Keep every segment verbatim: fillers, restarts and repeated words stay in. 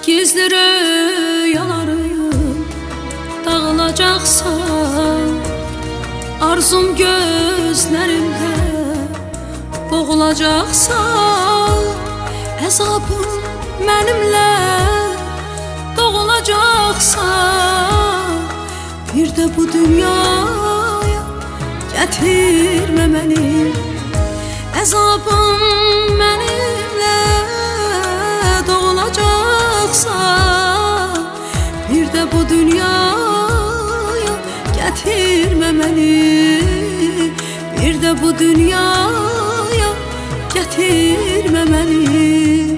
Gizli rüyalarım dağılacaksa, arzum gözlerimde boğulacaksa, hesabım benimle doğulacaksa, bir de bu dünyaya getirme beni. Hesabım benimle doğulacaksa, bir de bu dünyaya getirme beni. Bir de bu dünyaya getirme beni.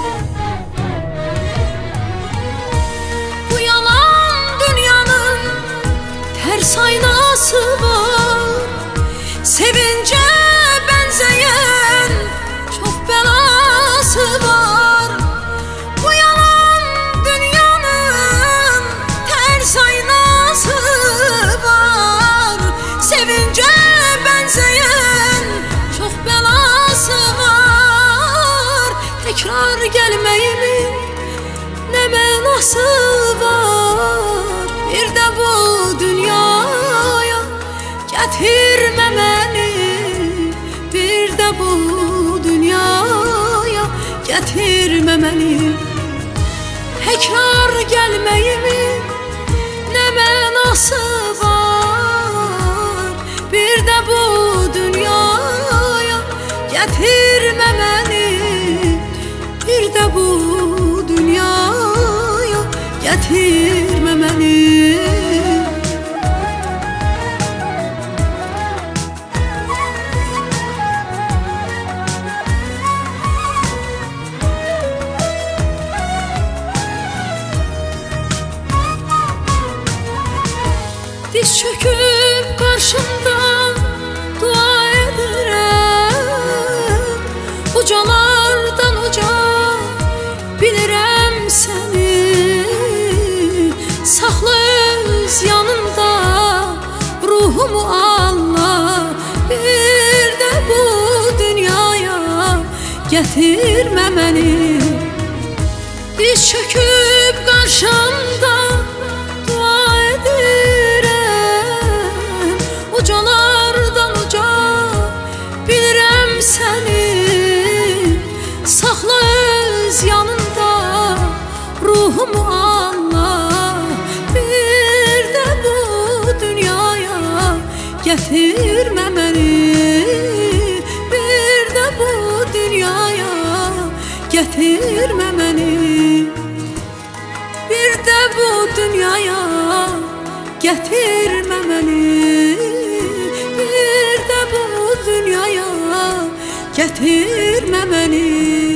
Bu yalan dünyanın ters aynası var, sevince benzeyen çok belası var. Bu yalan dünyanın ters aynası var, sevince benzeyen çok belası var. Tekrar gelmeyimin ne menası var, bir de bu dünyaya getirme beni. Bir de bu dünyaya getirme beni. Tekrar gelmeyimin ne menası var, bir de bu dünyaya getirme beni. Bir de bu dünyaya getirme beni. Diz çöküp karşımda dua ederim, ucalardan uca bilirəm seni. Saxla öz yanında ruhumu Allah, bir de bu dünyaya getirme beni. Diz çöküp karşımda dua ederim, ucalardan uca bilirəm seni. Saxla öz yanında ruhumu Allah, bir de bu dünyaya getirme beni. Bir de bu dünyaya getirme beni. Bir de bu dünyaya getirme beni. Bir de bu dünyaya getirme beni.